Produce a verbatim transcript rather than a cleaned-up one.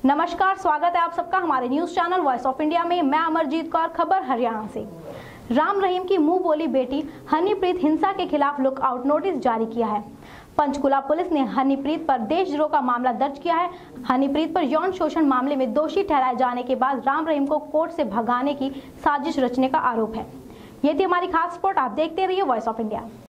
नमस्कार, स्वागत है आप सबका हमारे news channel voice of India में। मैं अमरजीत कौर, खबर हरियाणा से। राम रहीम की मुंह बोली बेटी हनीप्रीत हिंसा के खिलाफ लुकआउट नोटिस जारी किया है। पंचकुला पुलिस ने हनीप्रीत पर देशद्रोह का मामला दर्ज किया है। हनीप्रीत पर यौन शोषण मामले में दोषी ठहराए जाने के बाद राम रहीम को कोर्ट से भगाने की साजिश रचने का आरोप है। ये थी हमारी खास रिपोर्ट। आप देखते रहिए वॉइस ऑफ इंडिया।